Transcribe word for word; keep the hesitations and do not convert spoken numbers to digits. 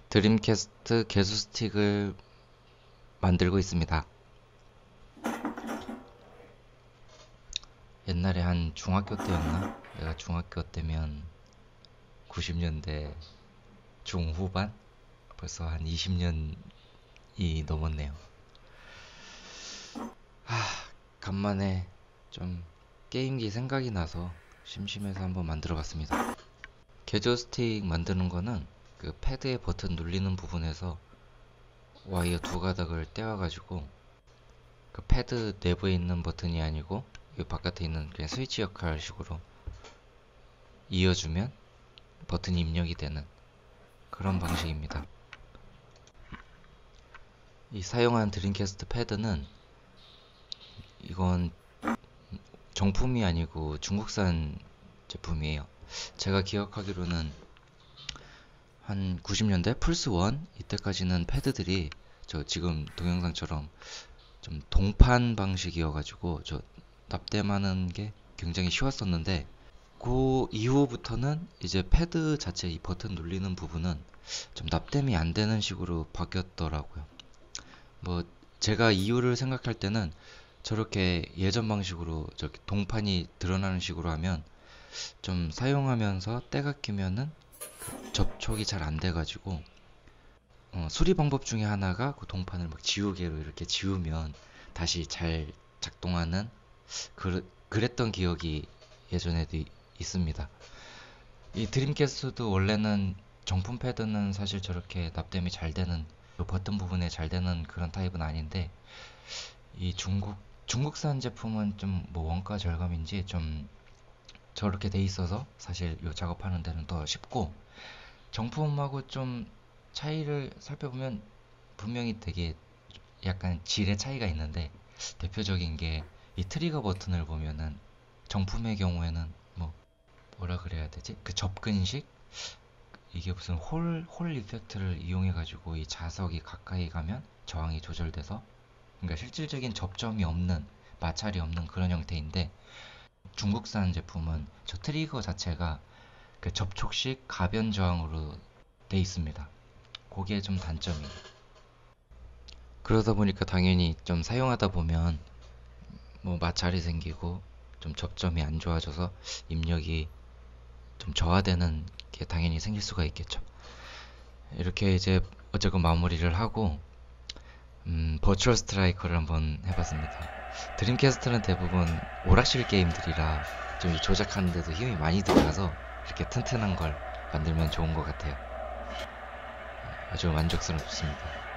드림캐스트 개수 스틱을 만들고 있습니다. 옛날에 한 중학교 때였나? 내가 중학교 때면 구십 년대 중후반? 벌써 한 이십 년이 넘었네요. 하, 간만에 좀 게임기 생각이 나서 심심해서 한번 만들어 봤습니다. 개조 스틱 만드는 거는 그 패드의 버튼 눌리는 부분에서 와이어 두 가닥을 떼어가지고 그 패드 내부에 있는 버튼이 아니고 이 바깥에 있는 그냥 스위치 역할 식으로 이어주면 버튼이 입력이 되는 그런 방식입니다. 이 사용한 드림캐스트 패드는 이건 정품이 아니고 중국산 제품이에요. 제가 기억하기로는 한 구십 년대 플스원 이때까지는 패드들이 저 지금 동영상처럼 좀 동판 방식이어가지고 저 납땜하는 게 굉장히 쉬웠었는데 그 이후부터는 이제 패드 자체 이 버튼 눌리는 부분은 좀 납땜이 안 되는 식으로 바뀌었더라고요. 뭐 제가 이유를 생각할 때는 저렇게 예전 방식으로 저렇게 동판이 드러나는 식으로 하면 좀 사용하면서 때가 끼면은 그 접촉이 잘 안 돼가지고 어, 수리 방법 중에 하나가 그 동판을 막 지우개로 이렇게 지우면 다시 잘 작동하는 그, 그랬던 기억이 예전에도 이- 있습니다. 이 드림캐스트도 원래는 정품 패드는 사실 저렇게 납땜이 잘 되는 그 버튼 부분에 잘 되는 그런 타입은 아닌데 이 중국 중국산 제품은 좀 뭐 원가 절감인지 좀 저렇게 돼 있어서 사실 요 작업하는 데는 더 쉽고 정품하고 좀 차이를 살펴보면 분명히 되게 약간 질의 차이가 있는데 대표적인 게 이 트리거 버튼을 보면은 정품의 경우에는 뭐 뭐라 그래야 되지? 그 접근식 이게 무슨 홀, 홀 이펙트를 이용해 가지고 이 자석이 가까이 가면 저항이 조절돼서 그러니까 실질적인 접점이 없는 마찰이 없는 그런 형태인데 중국산 제품은 저 트리거 자체가 그 접촉식 가변 저항으로 돼 있습니다. 그게 좀 단점이에요. 그러다 보니까 당연히 좀 사용하다 보면 뭐 마찰이 생기고 좀 접점이 안 좋아져서 입력이 좀 저하되는 게 당연히 생길 수가 있겠죠. 이렇게 이제 어쨌건 마무리를 하고 음, 버추얼 스트라이커를 한번 해봤습니다. 드림캐스트는 대부분 오락실 게임들이라 좀 조작하는데도 힘이 많이 들어가서 이렇게 튼튼한 걸 만들면 좋은 것 같아요. 아주 만족스럽습니다.